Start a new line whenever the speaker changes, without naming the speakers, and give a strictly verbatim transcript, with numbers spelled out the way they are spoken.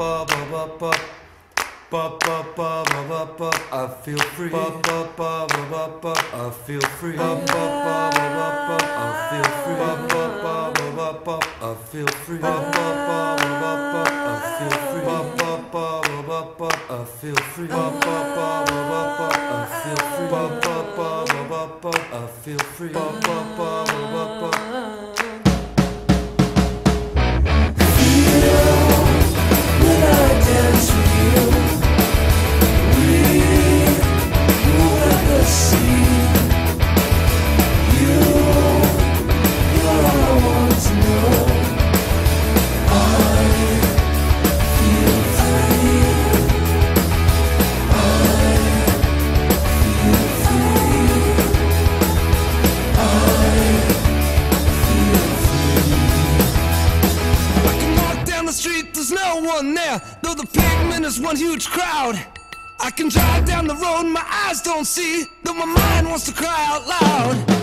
I feel free. I feel free. I feel free. I feel free. I feel free. I feel free. I feel free. I feel free. When I dance with you, we move like the sea. You, you're all I want to know. I feel free. I feel free. I feel free. I can walk down the street, there's no one there. Though the pavement is one huge crowd. I can drive down the road, my eyes don't see. Though my mind wants to cry out loud.